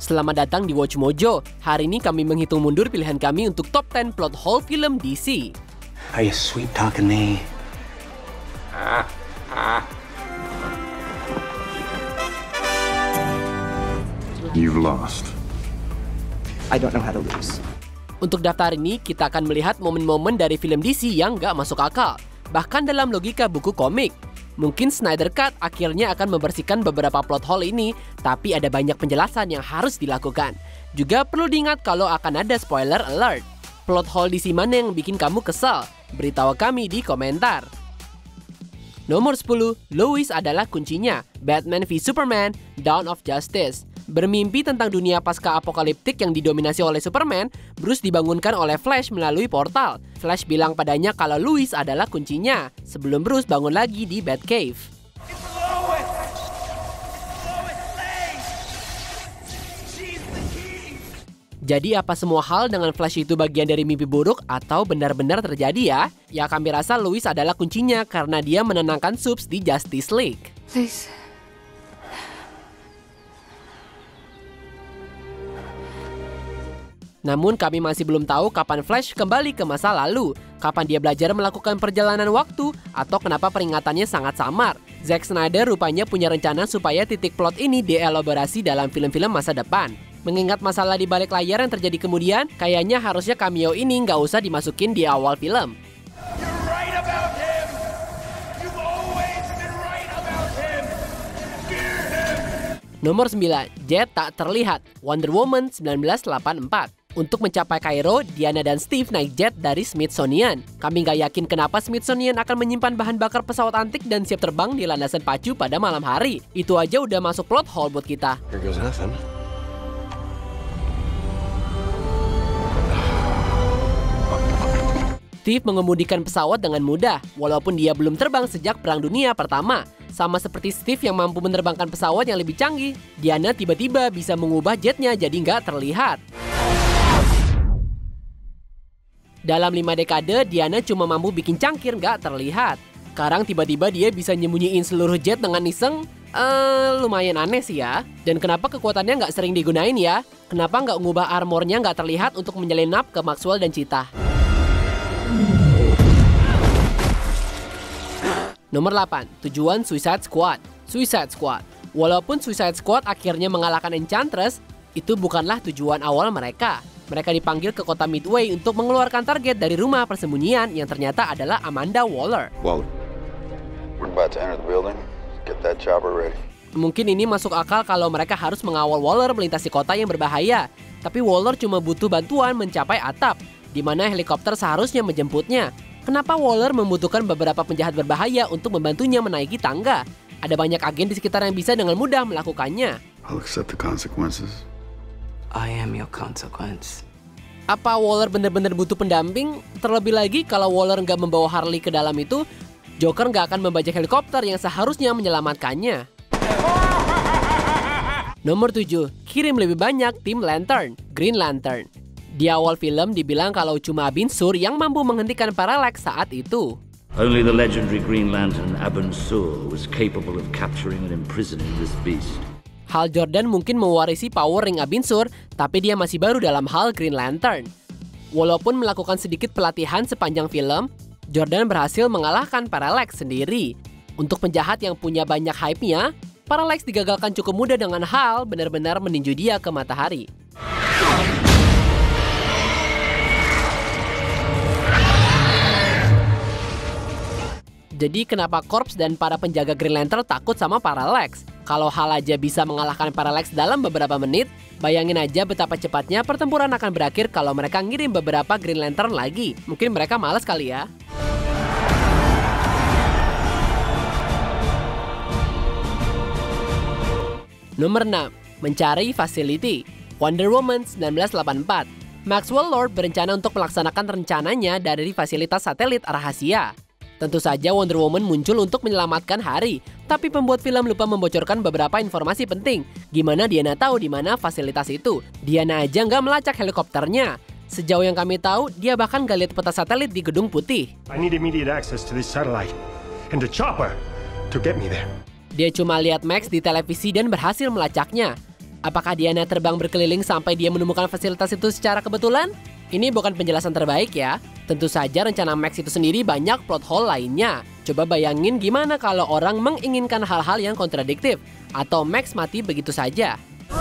Selamat datang di Watch Mojo. Hari ini kami menghitung mundur pilihan kami untuk top 10 plot hole film DC. Are you sweet talking me? You've lost. I don't know how to lose. Untuk daftar ini, kita akan melihat momen-momen dari film DC yang nggak masuk akal. Bahkan dalam logika buku komik. Mungkin Snyder Cut akhirnya akan membersihkan beberapa plot hole ini, tapi ada banyak penjelasan yang harus dilakukan. Juga perlu diingat kalau akan ada spoiler alert. Plot hole DC mana yang bikin kamu kesal? Beritahu kami di komentar. Nomor 10, Lois adalah kuncinya. Batman v Superman, Dawn of Justice. Bermimpi tentang dunia pasca-apokaliptik yang didominasi oleh Superman, Bruce dibangunkan oleh Flash melalui portal. Flash bilang padanya kalau Lois adalah kuncinya, sebelum Bruce bangun lagi di Batcave. Jadi apa semua hal dengan Flash itu bagian dari mimpi buruk atau benar-benar terjadi ya? Ya kami rasa Lois adalah kuncinya karena dia menenangkan Subs di Justice League. Please. Namun kami masih belum tahu kapan Flash kembali ke masa lalu, kapan dia belajar melakukan perjalanan waktu, atau kenapa peringatannya sangat samar. Zack Snyder rupanya punya rencana supaya titik plot ini dielaborasi dalam film-film masa depan. Mengingat masalah di balik layar yang terjadi kemudian, kayaknya harusnya cameo ini nggak usah dimasukin di awal film. Nomor 9, Jet tak terlihat. Wonder Woman 1984. Untuk mencapai Kairo, Diana dan Steve naik jet dari Smithsonian. Kami nggak yakin kenapa Smithsonian akan menyimpan bahan bakar pesawat antik dan siap terbang di landasan pacu pada malam hari. Itu aja udah masuk plot hole buat kita. Here goes nothing. Steve mengemudikan pesawat dengan mudah, walaupun dia belum terbang sejak Perang Dunia Pertama. Sama seperti Steve yang mampu menerbangkan pesawat yang lebih canggih, Diana tiba-tiba bisa mengubah jetnya jadi nggak terlihat. Dalam 5 dekade, Diana cuma mampu bikin cangkir nggak terlihat. Sekarang tiba-tiba dia bisa nyembunyiin seluruh jet dengan iseng. Lumayan aneh sih ya. Dan kenapa kekuatannya nggak sering digunain ya? Kenapa nggak ngubah armornya nggak terlihat untuk menyelinap ke Maxwell dan Cheetah? Nomor 8, tujuan Suicide Squad. Suicide Squad. Walaupun Suicide Squad akhirnya mengalahkan Enchantress, itu bukanlah tujuan awal mereka. Mereka dipanggil ke kota Midway untuk mengeluarkan target dari rumah persembunyian yang ternyata adalah Amanda Waller. Waller, we're about to enter the building. Get that chopper ready. Mungkin ini masuk akal kalau mereka harus mengawal Waller melintasi kota yang berbahaya. Tapi Waller cuma butuh bantuan mencapai atap, di mana helikopter seharusnya menjemputnya. Kenapa Waller membutuhkan beberapa penjahat berbahaya untuk membantunya menaiki tangga? Ada banyak agen di sekitar yang bisa dengan mudah melakukannya. I'll accept the consequences. I am your consequence. Apa Waller benar-benar butuh pendamping? Terlebih lagi kalau Waller nggak membawa Harley ke dalam itu, Joker nggak akan membajak helikopter yang seharusnya menyelamatkannya. Nomor 7, kirim lebih banyak tim Lantern, Green Lantern. Di awal film dibilang kalau cuma Abin Sur yang mampu menghentikan Parallax saat itu. Only the legendary Green Lantern Abin Sur was capable of capturing and imprisoning this beast. Hal Jordan mungkin mewarisi power ring Abin Sur, tapi dia masih baru dalam hal Green Lantern. Walaupun melakukan sedikit pelatihan sepanjang film, Jordan berhasil mengalahkan Parallax sendiri. Untuk penjahat yang punya banyak hype-nya, Parallax digagalkan cukup mudah dengan hal benar-benar meninju dia ke matahari. Jadi kenapa Corps dan para penjaga Green Lantern takut sama Parallax? Kalau Hal aja bisa mengalahkan Parallax dalam beberapa menit, bayangin aja betapa cepatnya pertempuran akan berakhir kalau mereka ngirim beberapa Green Lantern lagi. Mungkin mereka malas kali ya. Nomor 6, mencari facility. Wonder Woman 1984. Maxwell Lord berencana untuk melaksanakan rencananya dari fasilitas satelit rahasia. Tentu saja Wonder Woman muncul untuk menyelamatkan Hari, tapi pembuat film lupa membocorkan beberapa informasi penting. Gimana Diana tahu di mana fasilitas itu? Diana aja nggak melacak helikopternya. Sejauh yang kami tahu, dia bahkan nggak lihat peta satelit di Gedung Putih. I need immediate access to this satellite and the chopper to get me there. Dia cuma lihat Max di televisi dan berhasil melacaknya. Apakah Diana terbang berkeliling sampai dia menemukan fasilitas itu secara kebetulan? Ini bukan penjelasan terbaik ya. Tentu saja rencana Max itu sendiri banyak plot hole lainnya. Coba bayangin gimana kalau orang menginginkan hal-hal yang kontradiktif. Atau Max mati begitu saja.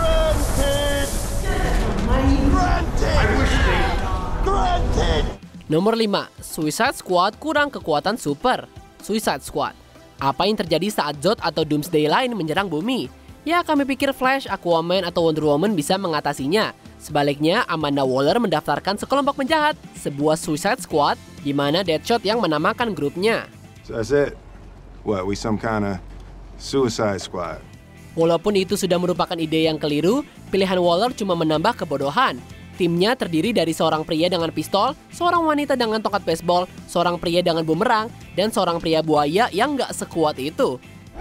Nomor 5. Suicide Squad kurang kekuatan super. Suicide Squad. Apa yang terjadi saat Zod atau Doomsday lain menyerang bumi? Ya, kami pikir Flash, Aquaman, atau Wonder Woman bisa mengatasinya. Sebaliknya, Amanda Waller mendaftarkan sekelompok penjahat, sebuah Suicide Squad, di mana Deadshot yang menamakan grupnya. So that's it? What, we some kind of Suicide Squad? Walaupun itu sudah merupakan ide yang keliru, pilihan Waller cuma menambah kebodohan. Timnya terdiri dari seorang pria dengan pistol, seorang wanita dengan tongkat baseball, seorang pria dengan bumerang, dan seorang pria buaya yang nggak sekuat itu.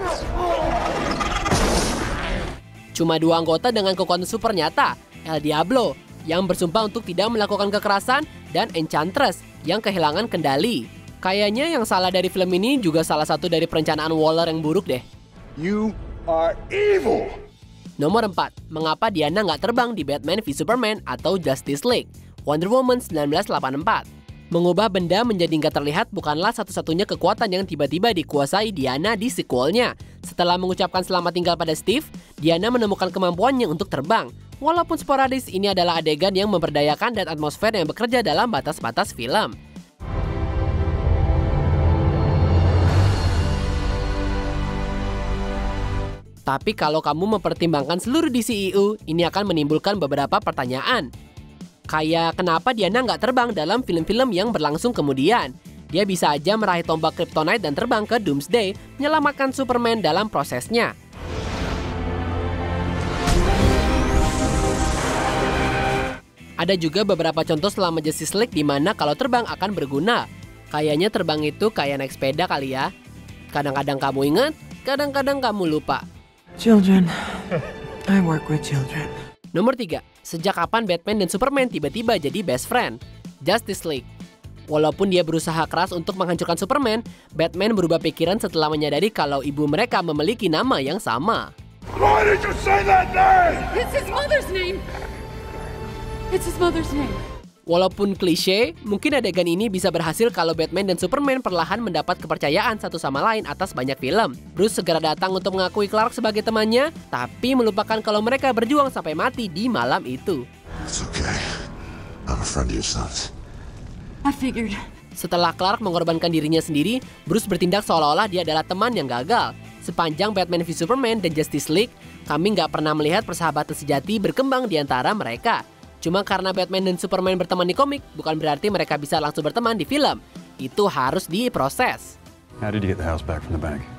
Cuma 2 anggota dengan kekuatan super nyata, El Diablo, yang bersumpah untuk tidak melakukan kekerasan, dan Enchantress, yang kehilangan kendali. Kayaknya yang salah dari film ini juga salah satu dari perencanaan Waller yang buruk deh. You are evil! Nomor 4. Mengapa Diana nggak terbang di Batman v Superman atau Justice League? Wonder Woman 1984. Mengubah benda menjadi nggak terlihat bukanlah satu-satunya kekuatan yang tiba-tiba dikuasai Diana di sequelnya. Setelah mengucapkan selamat tinggal pada Steve, Diana menemukan kemampuannya untuk terbang. Walaupun sporadis, ini adalah adegan yang memberdayakan dan atmosfer yang bekerja dalam batas-batas film. Tapi kalau kamu mempertimbangkan seluruh DCEU, ini akan menimbulkan beberapa pertanyaan. Kayak kenapa Diana nggak terbang dalam film-film yang berlangsung kemudian? Dia bisa aja meraih tombak Kryptonite dan terbang ke Doomsday, menyelamatkan Superman dalam prosesnya. Ada juga beberapa contoh selama Justice League di mana kalau terbang akan berguna. Kayaknya terbang itu kayak naik sepeda kali ya. Kadang-kadang kamu ingat, kadang-kadang kamu lupa. Children. I work with children. Nomor 3. Sejak kapan Batman dan Superman tiba-tiba jadi best friend? Justice League. Walaupun dia berusaha keras untuk menghancurkan Superman, Batman berubah pikiran setelah menyadari kalau ibu mereka memiliki nama yang sama. Why did you say that name? It's his mother's name. It's his mother's name. Walaupun klise, mungkin adegan ini bisa berhasil kalau Batman dan Superman perlahan mendapat kepercayaan satu sama lain atas banyak film. Bruce segera datang untuk mengakui Clark sebagai temannya, tapi melupakan kalau mereka berjuang sampai mati di malam itu. It's okay. I'm a friend of your son's. I figured. Setelah Clark mengorbankan dirinya sendiri, Bruce bertindak seolah-olah dia adalah teman yang gagal. Sepanjang Batman v Superman dan Justice League, kami nggak pernah melihat persahabatan sejati berkembang di antara mereka. Cuma karena Batman dan Superman berteman di komik, bukan berarti mereka bisa langsung berteman di film. Itu harus diproses. How did you get the house back from the bank?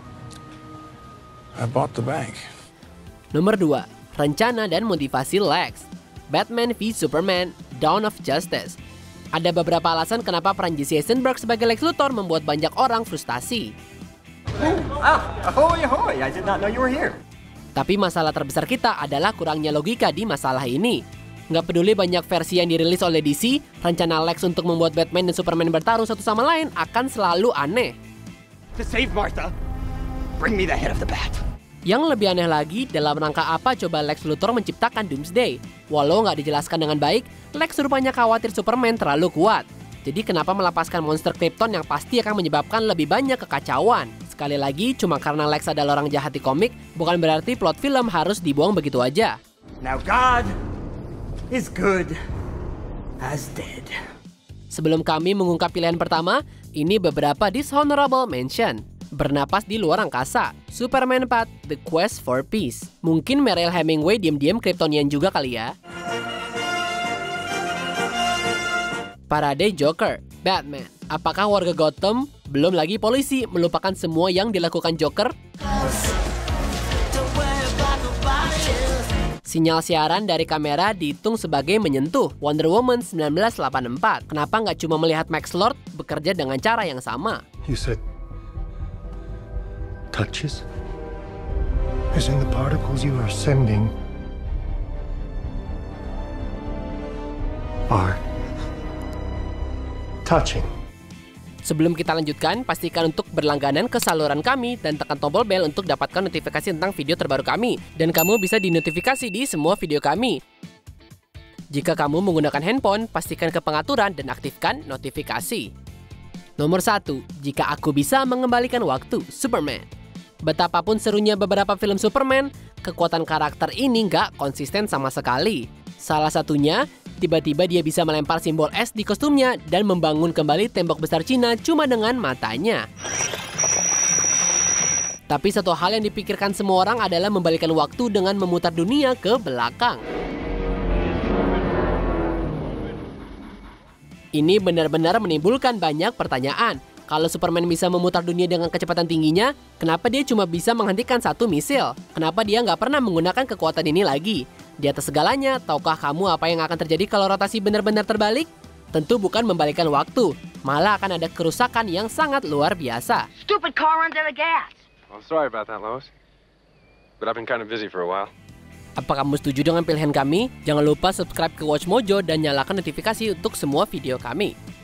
I bought the bank. Nomor 2. Rencana dan motivasi Lex. Batman v Superman, Dawn of Justice. Ada beberapa alasan kenapa peran Jesse Eisenberg sebagai Lex Luthor membuat banyak orang frustasi. Ahoy, ahoy! I did not know you were here. Tapi masalah terbesar kita adalah kurangnya logika di masalah ini. Nggak peduli banyak versi yang dirilis oleh DC, rencana Lex untuk membuat Batman dan Superman bertarung satu sama lain akan selalu aneh. To save Martha, bring me the head of the bat. Yang lebih aneh lagi, dalam rangka apa coba Lex Luthor menciptakan Doomsday? Walau nggak dijelaskan dengan baik, Lex rupanya khawatir Superman terlalu kuat. Jadi kenapa melepaskan monster Krypton yang pasti akan menyebabkan lebih banyak kekacauan? Sekali lagi, cuma karena Lex adalah orang jahat di komik, bukan berarti plot film harus dibuang begitu aja. Now God is good as dead. Sebelum kami mengungkap pilihan pertama, ini beberapa dishonorable mention. Bernapas di luar angkasa, Superman 4, The Quest for Peace. Mungkin Mariel Hemingway diam-diam Kryptonian juga kali ya. Parade Joker, Batman. Apakah warga Gotham, belum lagi polisi, melupakan semua yang dilakukan Joker? Sinyal siaran dari kamera dihitung sebagai menyentuh. Wonder Woman 1984. Kenapa nggak cuma melihat Max Lord bekerja dengan cara yang sama? You said touches? As in the particles you are sending are touching. Sebelum kita lanjutkan, pastikan untuk berlangganan ke saluran kami dan tekan tombol bel untuk dapatkan notifikasi tentang video terbaru kami. Dan kamu bisa dinotifikasi di semua video kami. Jika kamu menggunakan handphone, pastikan ke pengaturan dan aktifkan notifikasi. Nomor 1. Jika aku bisa mengembalikan waktu, Superman. Betapapun serunya beberapa film Superman, kekuatan karakter ini nggak konsisten sama sekali. Salah satunya, tiba-tiba dia bisa melempar simbol es di kostumnya dan membangun kembali tembok besar Cina cuma dengan matanya. Tapi satu hal yang dipikirkan semua orang adalah membalikan waktu dengan memutar dunia ke belakang. Ini benar-benar menimbulkan banyak pertanyaan. Kalau Superman bisa memutar dunia dengan kecepatan tingginya, kenapa dia cuma bisa menghentikan satu misil? Kenapa dia nggak pernah menggunakan kekuatan ini lagi? Di atas segalanya, tahukah kamu apa yang akan terjadi kalau rotasi benar-benar terbalik? Tentu bukan membalikkan waktu, malah akan ada kerusakan yang sangat luar biasa. Stupid car runs out of gas. Well, sorry about that, Lois. But I've been kind of busy for a while. Apa kamu setuju dengan pilihan kami? Jangan lupa subscribe ke Watch Mojo dan nyalakan notifikasi untuk semua video kami.